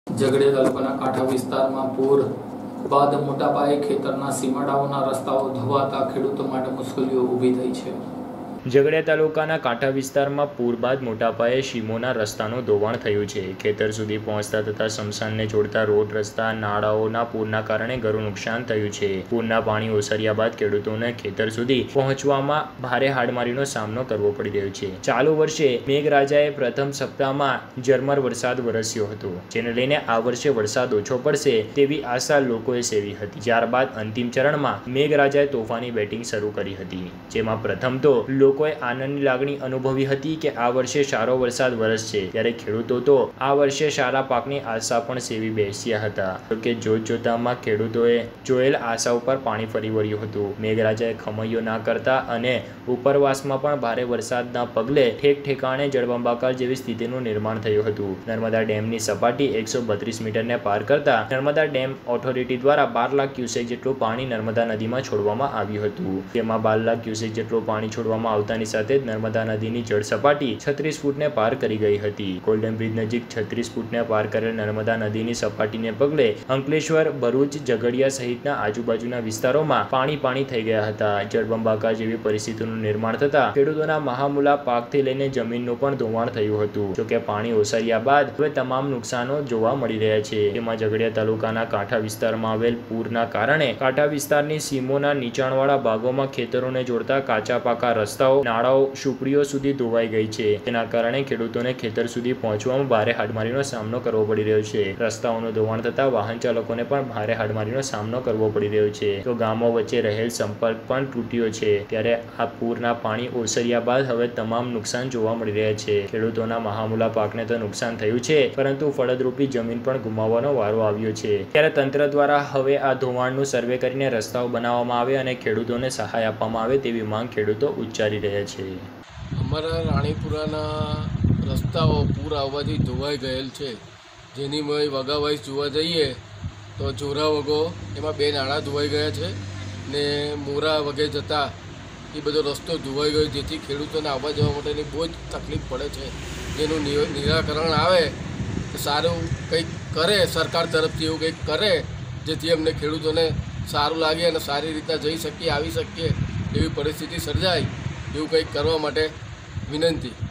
ઝઘડિયા તાલુકાના કાંઠા વિસ્તારમાં પૂર બાદ મોટા પાયે ખેતરના સીમાડાઓના રસ્તાઓ ધોવાતા ખેડૂતો માટે મુશ્કેલીઓ ઊભી થઈ છે। ઝઘડિયા તાલુકાના કાંઠા વિસ્તારમાં પૂર બાદ મોટા પાયે સીમોના રસ્તાનું ધોવાણ થયું છે। ખેતર સુધી પહોંચતા તથા સ્મશાનને જોડતા રોડ રસ્તા નાળાઓના પૂરના કારણે ઘણું નુકસાન થયું છે। પૂરના પાણી ઓસર્યા બાદ ખેડૂતોને ખેતર સુધી પહોંચવામાં ભારે હાડમારીનો સામનો કરવો પડી રહ્યો છે। ચાલુ વર્ષે મેઘરાજાએ પ્રથમ સપ્તાહમાં ઝરમર વરસાદ વરસ્યો હતો, જેને લઈને આ વર્ષે વરસાદ ઓછો પડશે તેવી આશા લોકોએ સેવી હતી। ત્યારબાદ અંતિમ ચરણમાં મેઘરાજાએ તોફાની બેટિંગ શરૂ કરી હતી, જેમાં પ્રથમ તો લોકોએ આનંદની લાગણી અનુભવી હતી કે આ વર્ષે સારો વરસાદ વરસશે, ત્યારે ખેડૂતો તો આ વર્ષે સારા પાકની આશા પણ સેવી બેસ્યા હતા। જોકે જોતજોતામાં ખેડૂતોએ જોયેલ આશા ઉપર પાણી ફરી વળ્યું હતું। મેઘરાજાએ ખમૈયો ના કરતા અને ઉપરવાસમાં પણ ભારે વરસાદના પગલે ઠેક ઠેકાણે જળબંબાકાર જેવી સ્થિતિનું નિર્માણ થયું હતું। નર્મદા ડેમની સપાટી 132 મીટરને પાર કરતા નર્મદા ડેમ ઓથોરિટી દ્વારા 12 લાખ ક્યુસેક જેટલું પાણી નર્મદા નદીમાં છોડવામાં આવ્યું હતું, જેમાં 12 લાખ ક્યુસેક જેટલું પાણી છોડવામાં આવતાની સાથે જ નર્મદા નદીની જળ સપાટી 36 ફૂટને પાર કરી ગઈ હતી। ગોલ્ડન બ્રિજ નજીક 36 ફૂટને પાર કરેલ નર્મદા નદીની સપાટીને પગલે અંકલેશ્વર, ભરૂચ, ઝઘડિયા સહિતના આજુબાજુના વિસ્તારોમાં પાણી થઈ ગયા હતા। જળબંબાકાર જેવી પરિસ્થિતિનું નિર્માણ થતા ખેડૂતોના મહામૂલા પાકથી લઈને જમીનનું પણ ધોવાણ થયું હતું। જોકે પાણી ઓસર્યા બાદ હવે તમામ નુકસાનો જોવા મળી રહ્યા છે। તેમાં ઝઘડિયા તાલુકાના કાંઠા વિસ્તારમાં આવેલ પૂરના કારણે કાંઠા વિસ્તારની સીમોના નીચાણવાળા ભાગોમાં ખેતરોને જોડતા કાચા પાકા રસ્તાઓ, નાળાઓ, સુપડીઓ સુધી ધોવાઈ ગઈ છે। તેના કારણે ખેડૂતોને ખેતર સુધી પહોંચવામાં ભારે હાડમારીનો સામનો કરવો પડી રહ્યો છે। રસ્તાઓનું ધોવાણ થતા વાહન ચાલકોને પણ ભારે હાડમારીનો સામનો કરવો પડી રહ્યો છે, તો ગામો વચ્ચે રહેલ સંપર્ક પણ તૂટ્યો છે। ત્યારે આ પૂરના પાણી ઓસર્યા બાદ હવે તમામ નુકસાન જોવા મળી રહ્યા છે। ખેડૂતોના મહામૂલા પાકને તો નુકસાન થયું છે, પરંતુ ફળદ્રુપી જમીન પણ ગુમાવવાનો વારો આવ્યો છે। ત્યારે તંત્ર દ્વારા હવે આ ધોવાણનું સર્વે કરીને રસ્તાઓ બનાવવામાં આવે અને ખેડૂતોને સહાય આપવામાં આવે તેવી માંગ ખેડૂતો ઉચ્ચારી રહ્યા છે। અમારા રાણીપુરાના રસ્તાઓ પૂર આવવાથી ધોવાઈ ગયેલ છે, જેની વગાવાઈસ જોવા જઈએ તો જોરા વગો એમાં 2 નાળા ધોવાઈ ગયા છે ને મોરા વગે જતા એ બધો રસ્તો ધોવાઈ ગયો, જેથી ખેડૂતોને આવવા જવા માટેની બહુ જ તકલીફ પડે છે। જેનું નિરાકરણ આવે તો સારું કંઈક કરે, સરકાર તરફથી એવું કંઈક કરે જેથી અમને ખેડૂતોને સારું લાગે અને સારી રીતના જઈ શકીએ, આવી શકીએ એવી પરિસ્થિતિ સર્જાય, એવું કંઈક કરવા માટે વિનંતી।